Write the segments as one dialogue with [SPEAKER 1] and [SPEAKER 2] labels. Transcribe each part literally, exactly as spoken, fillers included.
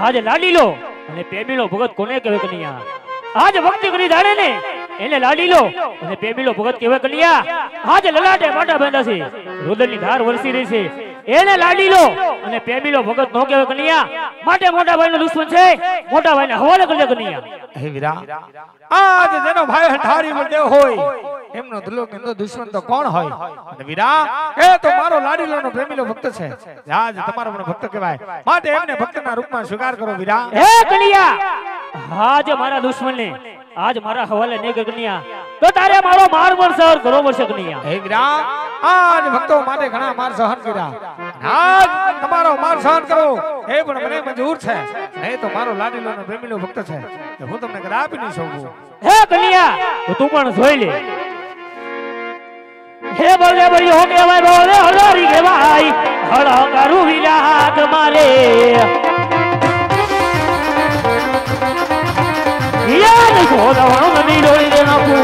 [SPEAKER 1] आज लाडीलो અને પ્રેમીલો ભગત કોને કહેવે કન્યા આજ ભક્તિ કરી જાણે ને એને લાડીલો અને પ્રેમીલો ભગત કહેવે કન્યા આજ લલાટે માટા બાંધા છે રુદનની ધાર વરસી રહી છે એને લાડીલો અને પ્રેમીલો ભગત નો કહેવે કન્યા માટે મોટા ભાઈનો દુશ્મન છે મોટા ભાઈને હવાલે કરી દે કન્યા
[SPEAKER 2] હે વીરા આજ જેનો ભાઈ હઠારી મળ્યો હોય એમનો દુલો કેનો દુશ્મન તો કોણ હોય અને વીરા એ તો મારો લાડીલોનો પ્રેમીલો ભક્ત છે આજ તમારો મને ભક્ત કહેવાય માટે એમને ભક્તના રૂપમાં સ્વીકાર કરો વીરા
[SPEAKER 1] હે કન્યા આજ મારા દુશ્મનને आज मारा हवाले नहीं कन्या तो तारे मारो मार मार सहन करो वर्ष कन्या
[SPEAKER 2] हे वीरा आज भक्तो माटे घणा मार सहन कर्या आज તમારો માર સહન કરો એ પણ મને મંજૂર છે નહીં તો મારો લાડીલોનો પ્રેમીલો ભક્ત છે તો હું તમને કદાચ આપી નહીં શકું
[SPEAKER 1] હે કન્યા તો તું પણ જોઈ લે હે બોલે બળી હો કે ભાઈ બોલે હલારી કે ભાઈ હળો કરું વિરાટ મારે याद सोदवाणो नदी डोली रे नाकू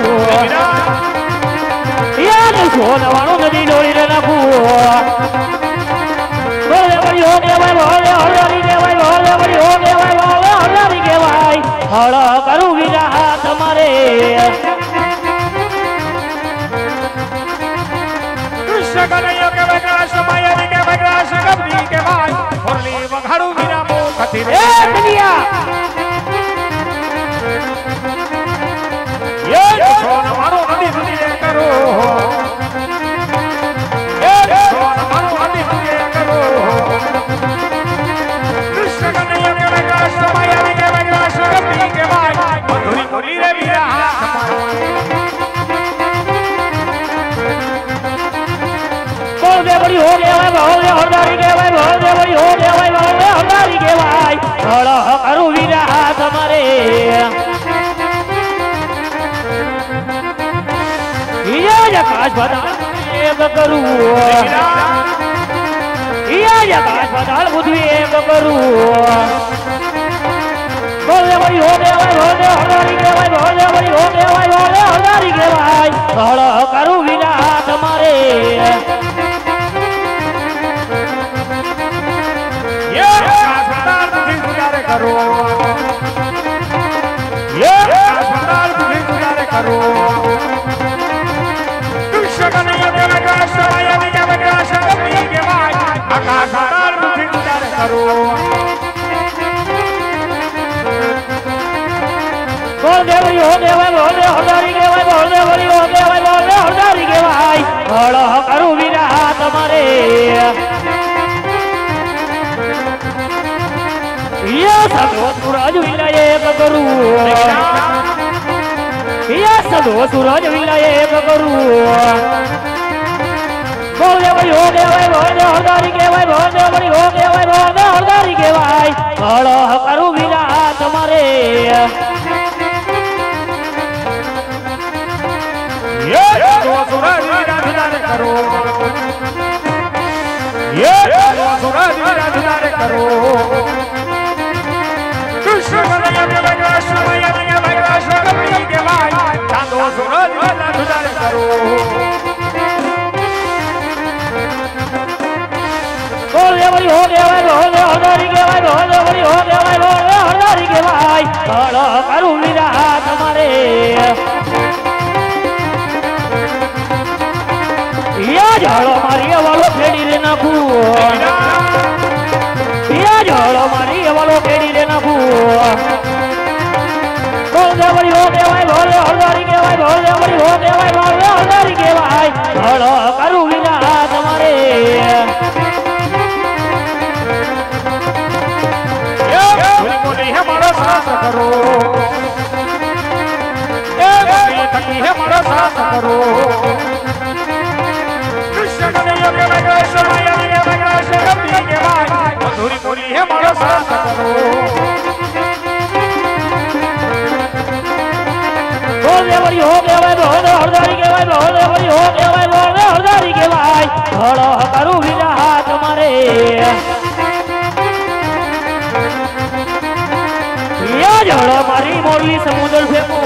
[SPEAKER 1] याद सोदवाणो नदी डोली रे नाकू बोले बड़ी हो गया भाई बोले हलारी के भाई बोले बड़ी हो गया भाई बोले हलारी के भाई हड़ा करूं विरा तुम्हारे
[SPEAKER 2] कृष्ण कन्हैया के वैग्राश माया के वैग्राश कबरी के भाई मुरली वघाड़ू विरा मो खती रे
[SPEAKER 1] कन्या
[SPEAKER 2] ये सोन मारो नदी नदी करो ये सोन मारो नदी नदी करो कृष्ण कन्हैया के वैग्राश माया के वैग्राश कबरी के भाई मधुरी मुरली रे वीरा
[SPEAKER 1] बोले बड़ी हो गया भाई बोले हरदारी के भाई बोले बड़ी हो गया भाई बोले हरदारी के भाई हड़ा करूं वीरा तुम्हारे ये आकाश बादल एक करूं ये आकाश बादल बुद्धि एक करूं बोले बड़ी हो गया भाई बोले हरदारी के भाई बोले बड़ी हो गया भाई बोले हरदारी के भाई हड़ा करूं वीरा तुम्हारे
[SPEAKER 2] करो ये अस्पताल तुम्हें गुजारे करो कृष्ण कन्हैया के वैग्राश माया के वैग्राश कबरी के भाई आकाश अस्पताल तुम्हें गुजारे करो
[SPEAKER 1] बोले बड़ी हो गया भाई बोले हरदारी के भाई बोले बड़ी हो गया भाई बोले हरदारी के भाई हड़ा करूं वीरा तुम्हारे ये सदो सूरज विलाये करू ये सदो सूरज विलाये करू बोले बड़ी हो गया भाई बोले हरदारी के भाई बोले बड़ी हो गया भाई बोले हरदारी के भाई हड़ा करूं वीरा तुम्हारे
[SPEAKER 2] ये सदो सूरज विराजमान करो ये सदो सूरज विराजमान करो कृष्ण कन्हैया के वैग्राश माया के वैग्राश कबरी के भाई चांदो सूरज विराजमान करो
[SPEAKER 1] बोले बड़ी हो गया भाई बोले हरदारी के भाई बोले बड़ी हो गया भाई बोले हरदारी के भाई हड़ा करूं वीरा तुम्हारे या झाड़ो मारी वालो फेड़ी रे नाखू या झाड़ो मारी वालो फेड़ी रे नाखू बोले बड़ी हो गया भाई बोले हरदारी के भाई बोले बड़ी हो गया भाई बोले हरदारी के भाई हड़ा करूं वीरा तुम्हारे
[SPEAKER 2] ये मुरली है मारो साथ करो ये मुरली तकी है मारो साथ करो कृष्ण कन्हैया के वैग्राश माया के वैग्राश कबरी के भाई मधुरी मुरली है मारो साथ करो
[SPEAKER 1] बोले बड़ी हो गया भाई बोले हरदारी के भाई बोले बड़ी हो गया भाई बोले हरदारी के भाई हड़ा करूं वीरा तुम्हारे या झड़ो मारी मोरली समुद्र फेंकू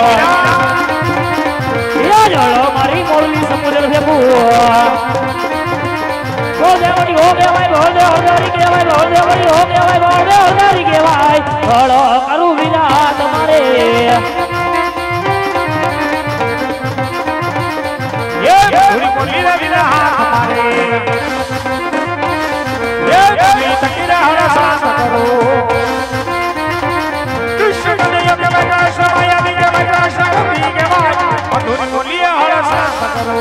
[SPEAKER 1] या झड़ो मारी मोरली समुद्र फेंकू बोले बड़ी हो गया भाई बोले हरदारी के भाई बोले बड़ी हो गया भाई बोले हरदारी के भाई હળો કરું વીરા તમારે
[SPEAKER 2] એ પૂરી બોલી રે વીરા તમારે એ પૂરી તકીરા હરા સાસ કરો કૃષ્ણ ને યમ પ્રકાશ માયા વિજય પ્રકાશ ભી કે વાત પૂરી બોલી હરા સાસ કરો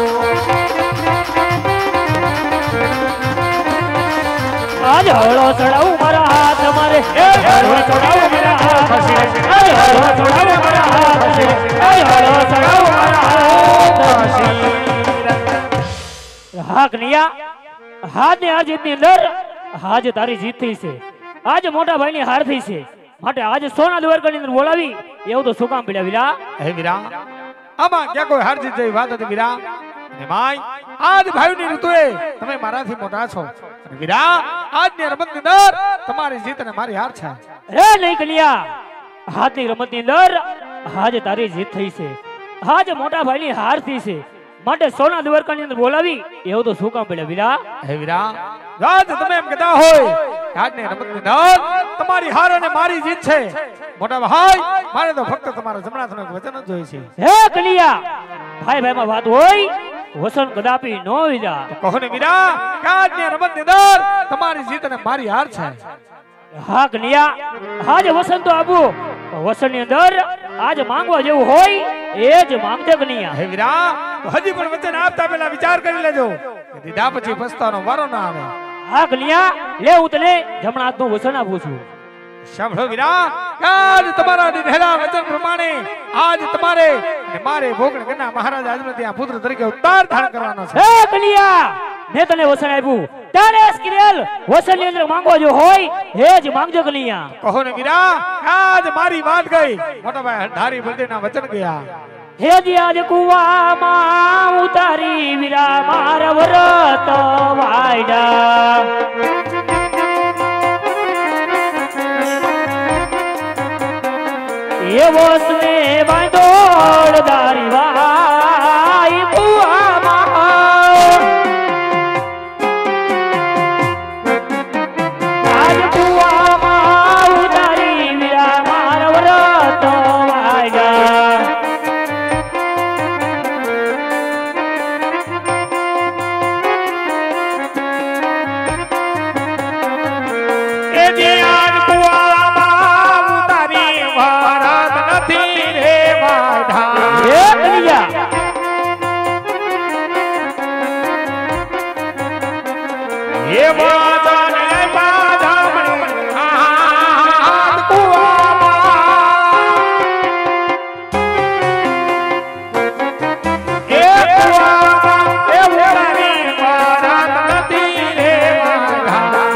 [SPEAKER 1] આજ હળો ચડાવું મારા હાથ મારે હળો ચડાવું મારા હાથ આજ હળો ચડાવું મારા હાથ આજ હળો ચડાવું મારા હાથ હા કન્યા હાથ ને આ જીતની અંદર આજ તારી જીત થઈ છે આજ મોટા ભાઈ ની હાર થઈ છે માટે આજ સોના દ્વારકા ની અંદર બોલાવી એવું તો શું કામ પડ્યા વીરા
[SPEAKER 2] હે વીરા આમાં ક્યાં કોઈ હાર જીત જેવી વાત હતી વીરા અને માય આજ ભાઈની ઋતુએ તમે મારાથી મોટા છો અને વીરા આજની રમતની અંદર તમારી જીત અને મારી હાર છે
[SPEAKER 1] રે નહીં કન્યા હાથની રમતની અંદર આજ તારી જીત થઈ છે આજ મોટા ભાઈની હાર થઈ છે માટે સોના દ્વારકાની અંદર બોલાવી એવું તો શું કામ પડ્યા વીરા
[SPEAKER 2] હે વીરા રાજ તમે એમ કહેતા હોય આજની રમતની અંદર તમારી હાર અને મારી જીત છે મોટા ભાઈ મારે તો ફક્ત તમારા જમણા થવાનું વચન જ જોઈએ છે
[SPEAKER 1] હે કન્યા ભાઈ ભાઈ માં વાત હોય વસન કદાપી નો વીરા
[SPEAKER 2] કહો ને વીરા કે આજની રમતની અંદર તમારી જીત અને મારી હાર છે
[SPEAKER 1] હા કન્યા આજ વસન તો આપો વસન ની અંદર આજ માંગવા જેવું હોય એ જ માંગજે કન્યા
[SPEAKER 2] હે વીરા હજી પણ વચન આપતા પહેલા વિચાર કરી લેજો કે દીધા પછી પસ્તાવાનો વારો ના આવે
[SPEAKER 1] હા કન્યા લે હું તને જમણા હાથનું વસન આપું છું
[SPEAKER 2] સાંભળો વીરા આજ તમારા દીધેલા વચન પ્રમાણે આજ તમારે અને મારે ભોગણ કન્યા મહારાજ આજનો ત્યાં પુત્ર તરીકે ઉતાર ધારણ કરવાનો છે
[SPEAKER 1] હે કન્યા મેં તને વસન આપ્યું તારે સ્ક્રેલ વસન ની અંદર માંગવા જો હોય હે જ માંગજો કન્યા
[SPEAKER 2] કહો ને વીરા આજ મારી વાત ગઈ મોટા ભાઈ ધારી બલદેવના વચન ગયા
[SPEAKER 1] હે જી આજ કુવામાં ઉતારી વીરા મારા વ્રત વાયડા એવો સ્ને બાંધોળ દારી વાઈ કુવામાં આજ કુવામાં ઉતારી વીરા મારા વ્રત વાયડા
[SPEAKER 2] એ જે આજ કુવામાં ઉતારી ભારત નથી રે વાઢા
[SPEAKER 1] હે કન્યા
[SPEAKER 2] હે વાદાને બાધામણી આજ કુવામાં એ કુવામાં એ ઉતારી ભારત નથી રે વાઢા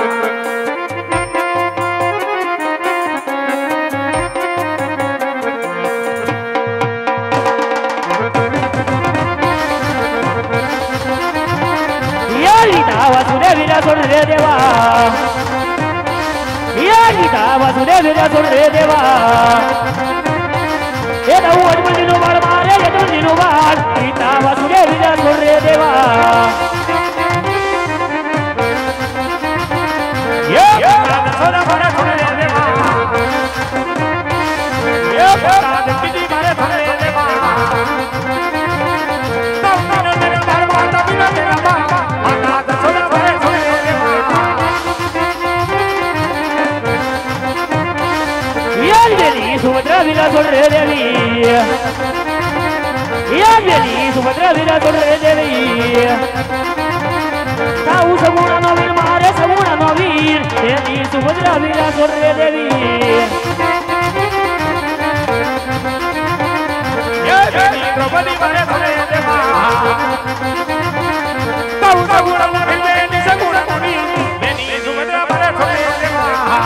[SPEAKER 1] વાસુદેવ વીરા સોડ રે દેવા યા ગીતા વાસુદેવ વીરા સોડ રે દેવા એ દઉ અજમલી નો બાળ મારે એ દુની નો બાળ ગીતા વાસુદેવ વીરા સોડ રે દેવા
[SPEAKER 2] યે સોના મારે સોડ રે દેવા યે પોતા દીદી મારે સોડ રે દેવા તમનો મેરે માર માતા બિના તેરા બા આના સોના મારે સોડ રે દેવા
[SPEAKER 1] યા દેવી સુભદ્રા વીરા સોડ રે દેવી યા દેવી સુભદ્રા વીરા સોડ રે દેવી તાઉ સગુણા નો વીર મારે સગુણા નો વીર દેવી સુભદ્રા વીરા સોડ રે દેવી
[SPEAKER 2] યે દેવી દ્રૌપદી મારે સોડ રે દેવા તાઉ સગુણા નો વીર દેવી સગુણા નો વીર દેવી સુભદ્રા મારે સોડ રે દેવા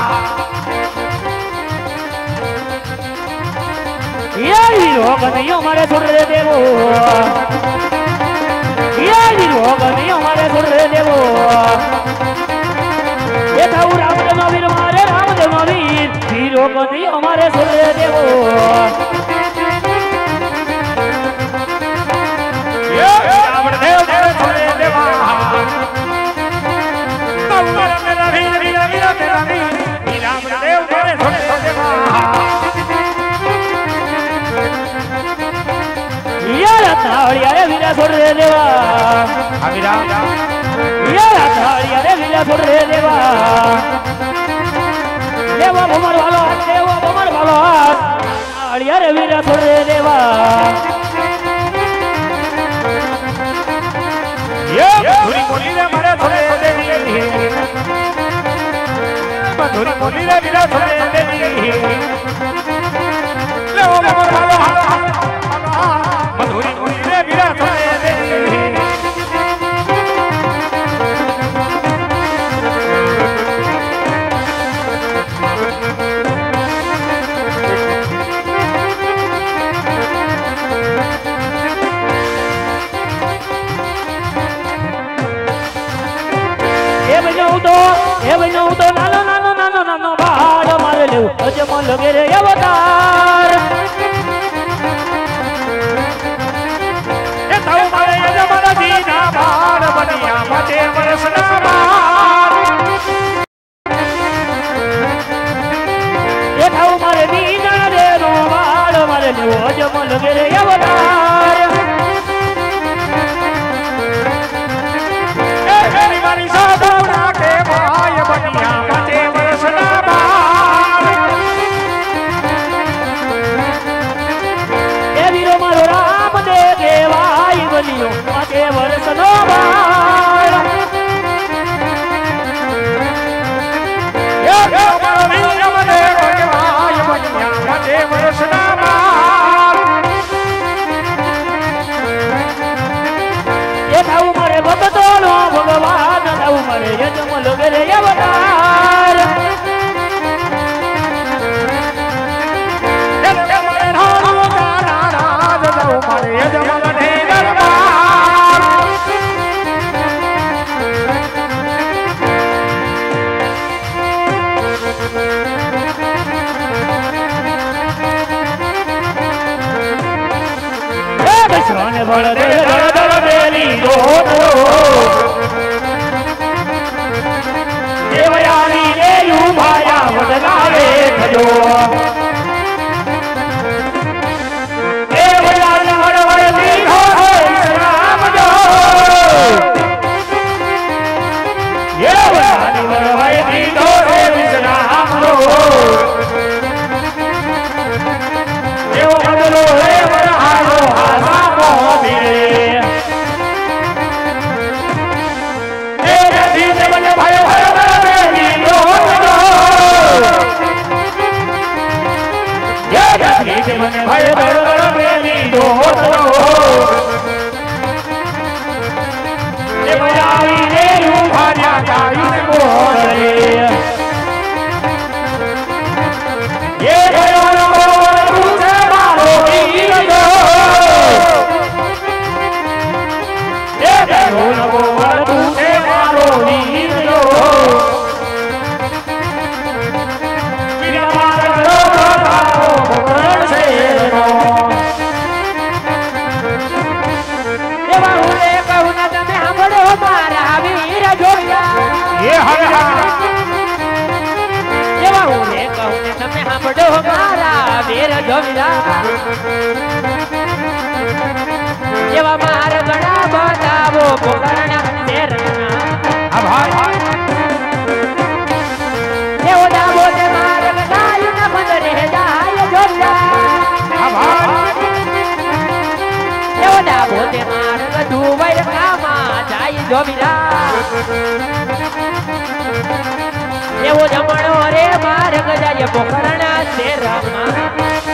[SPEAKER 1] યા વીરો કનૈયો મારે સોડ રે દેવો યા વીરો કનૈયો મારે સોડ રે દેવો એ થાઉ રામદેવ નો વીર મારે રામદેવ નો વીર વીરો કનૈયો મારે સોડ રે દેવો
[SPEAKER 2] યે રામદેવ મારે સોડ રે દેવા તાઉ મારા મેરા વીર વીર વીર તેરા વીર રામદેવ મારે સોડ રે દેવા
[SPEAKER 1] રાધાળિયા રે વીરા છોડ રે દેવા
[SPEAKER 2] હા વીરા
[SPEAKER 1] વીરા રાધાળિયા રે વીરા છોડ રે દેવા દેવા ભમર વાલો દેવા ભમર વાલો રાધાળિયા રે વીરા છોડ રે દેવા
[SPEAKER 2] ये धुरी बोली रे मारे थोड़े देनी धुरी बोली रे वीरा थोड़े देनी ले ओ मगर हालो हालो धुरी बोली रे वीरा थोड़े देनी
[SPEAKER 1] એ બનો તો નાનો નાનો નાનો નાનો બાળ મારે લેવું અજમલ ગેરે અવતાર
[SPEAKER 2] એ તાવ મારે અજમલ દીના બાળ બનિયા મતે વર્ષના બાળ
[SPEAKER 1] એ તાવ મારે દીના રે નો બાળ મારે લેવું અજમલ ગેરે અવતાર
[SPEAKER 2] એ મેરી મારી સાધના કે ભાઈ બનિયા મતે વર્ષના બાળ
[SPEAKER 1] એ વીરો મારો રામ દે કેવાય બન્યો માતે વર્ષનો બાળ
[SPEAKER 2] એ મારો વીર મને કેવાય બનિયા મતે વર્ષના બાળ
[SPEAKER 1] એ તાવ મારે ભગતો નો ભગવાન તાવ મારે અજમલ ગેરે અવતાર સોને બળ દે બળ દળ બેલી ગોતરો દેવયાની રે યુભાયા વડલાવે થજો દેવયાની વડવડતી હોય રામ જો દેવયાની વડવડતી હોય રામ જો દેવ બદલો રે વરહારો હાસા ભાઈ બરોબર મેલી દોતરો એ બજાવી રે ઉભાર્યા ગાયું બોલે એ ગયો તું છે મારો વીર જો એ ગયો તું છે મારો વીર જો
[SPEAKER 2] ये हरे
[SPEAKER 1] એવા હું ને કહું ને તમે સાંભળો મારા વીર જોગીરા એવા માર ગળા બતાવો પોકરણા શેરના
[SPEAKER 2] આભાર
[SPEAKER 1] એવો દાવો તે માર ગળાય ન બંદરે જાય જોગીરા
[SPEAKER 2] આભાર
[SPEAKER 1] એવો દાવો તે માર ગધુ વૈર કામા જાય જોગીરા એવો જમણો રે માર ગજાય પોકરણા શેરમાં